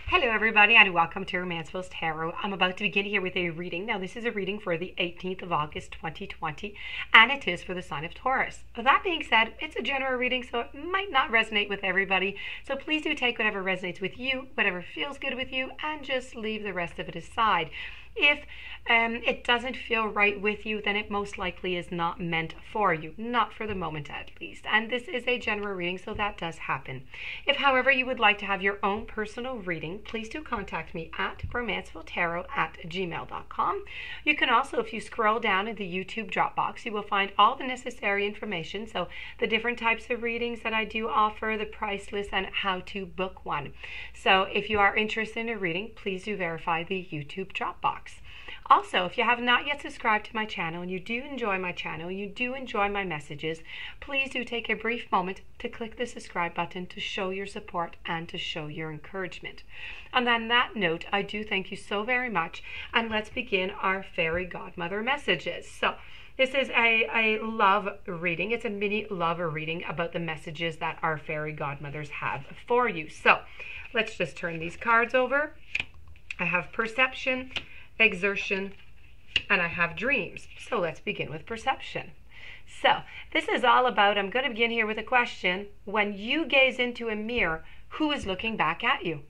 Hello everybody and welcome to Romancefull's Tarot. I'm about to begin here with a reading. Now this is a reading for the 18th of August 2020 and it is for the sign of Taurus. That being said, it's a general reading so it might not resonate with everybody. So please do take whatever resonates with you, whatever feels good with you, and just leave the rest of it aside. If it doesn't feel right with you, then it most likely is not meant for you, not for the moment at least. And this is a general reading, so that does happen. If, however, you would like to have your own personal reading, please do contact me at romancefulltarot@gmail.com. You can also, if you scroll down in the YouTube Dropbox, you will find all the necessary information. So the different types of readings that I do offer, the price list, and how to book one. So if you are interested in a reading, please do verify the YouTube Dropbox. Also, if you have not yet subscribed to my channel and you do enjoy my channel, you do enjoy my messages, please do take a brief moment to click the subscribe button to show your support and to show your encouragement. And on that note, I do thank you so very much, and let's begin our fairy godmother messages. So this is a love reading. It's a mini love reading about the messages that our fairy godmothers have for you. So let's just turn these cards over. I have perception, exertion, and I have dreams. So let's begin with perception. So this is all about, I'm going to begin here with a question. When you gaze into a mirror, who is looking back at you?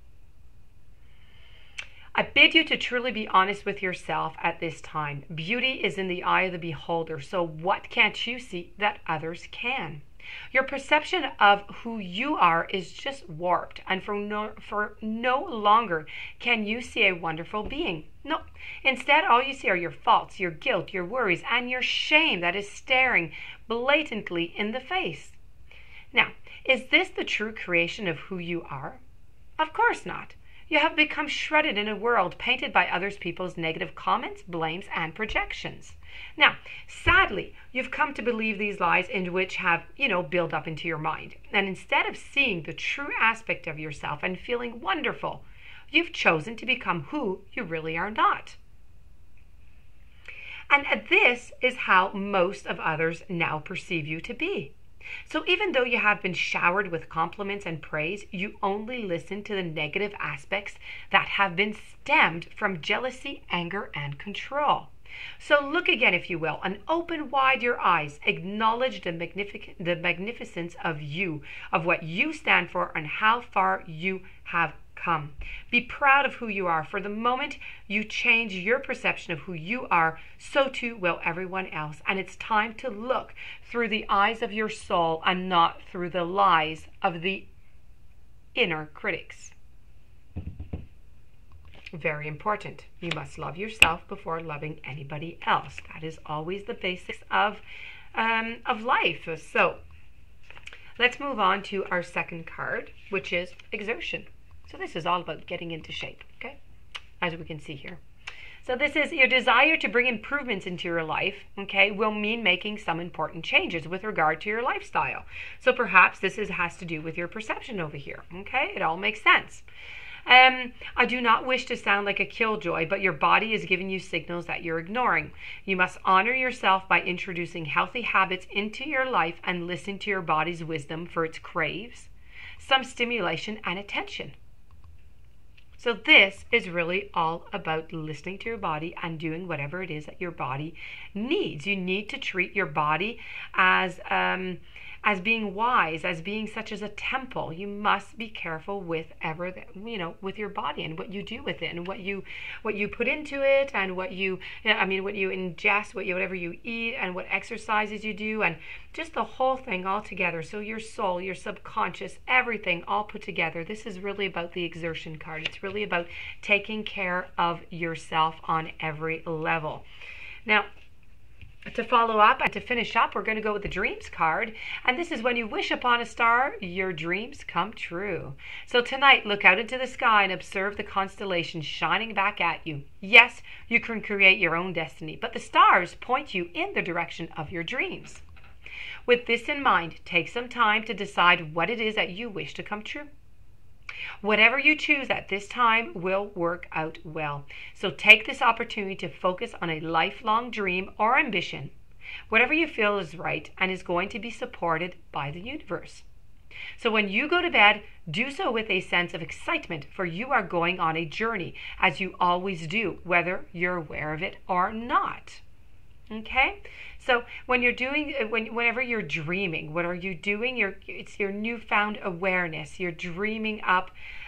I bid you to truly be honest with yourself at this time. Beauty is in the eye of the beholder. So what can't you see that others can? Your perception of who you are is just warped, and for no longer can you see a wonderful being. No, instead all you see are your faults, your guilt, your worries, and your shame that is staring blatantly in the face. Now, is this the true creation of who you are? Of course not. You have become shredded in a world painted by others people's negative comments, blames, and projections. Now, sadly, you've come to believe these lies in which have, built up into your mind. And instead of seeing the true aspect of yourself and feeling wonderful, you've chosen to become who you really are not. And this is how most of others now perceive you to be. So even though you have been showered with compliments and praise, you only listen to the negative aspects that have been stemmed from jealousy, anger, and control. So look again, if you will, and open wide your eyes. Acknowledge the magnificence of you, of what you stand for, and how far you have come. Be proud of who you are. For the moment you change your perception of who you are, so too will everyone else. And it's time to look through the eyes of your soul and not through the lies of the inner critics. Very important. You must love yourself before loving anybody else. That is always the basics of life. So let's move on to our second card, which is exertion. So this is all about getting into shape, okay? As we can see here. So this is your desire to bring improvements into your life, okay, will mean making some important changes with regard to your lifestyle. So perhaps this has to do with your perception over here, okay? It all makes sense. I do not wish to sound like a killjoy, but your body is giving you signals that you're ignoring. You must honor yourself by introducing healthy habits into your life and listen to your body's wisdom for its craves, some stimulation and attention. So this is really all about listening to your body and doing whatever it is that your body needs. You need to treat your body as being wise, as being such as a temple. You must be careful with with your body and what you do with it and what you put into it and what you ingest, whatever you eat and what exercises you do and just the whole thing all together. So your soul, your subconscious, everything all put together. This is really about the exertion card. It's really about taking care of yourself on every level. Now, to follow up and to finish up, we're going to go with the dreams card. And this is when you wish upon a star, your dreams come true. So tonight, look out into the sky and observe the constellations shining back at you. Yes, you can create your own destiny, but the stars point you in the direction of your dreams. With this in mind, take some time to decide what it is that you wish to come true. Whatever you choose at this time will work out well. So take this opportunity to focus on a lifelong dream or ambition, whatever you feel is right and is going to be supported by the universe. So when you go to bed, do so with a sense of excitement, for you are going on a journey, as you always do, whether you're aware of it or not. Okay? So when you're doing, whenever you're dreaming, what are you doing? It's your newfound awareness. You're dreaming up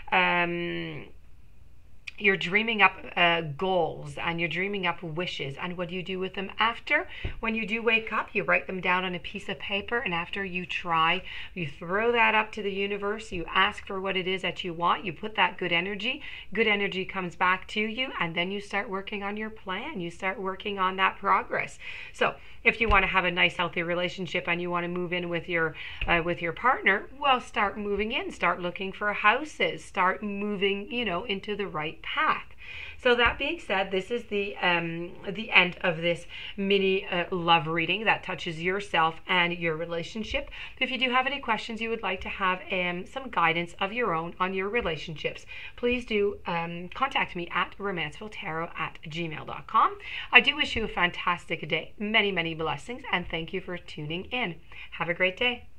goals, and you're dreaming up wishes. And what do you do with them after? When you do wake up, you write them down on a piece of paper, and after you try, you throw that up to the universe, you ask for what it is that you want, you put that good energy comes back to you, and then you start working on your plan. You start working on that progress. So if you want to have a nice healthy relationship and you want to move in with your partner, well, start moving in, start looking for houses, start moving, into the right path. So that being said, this is the end of this mini love reading that touches yourself and your relationship. If you do have any questions, you would like to have some guidance of your own on your relationships, please do contact me at romancefulltarot@gmail.com. I do wish you a fantastic day, many, many blessings, and thank you for tuning in. Have a great day.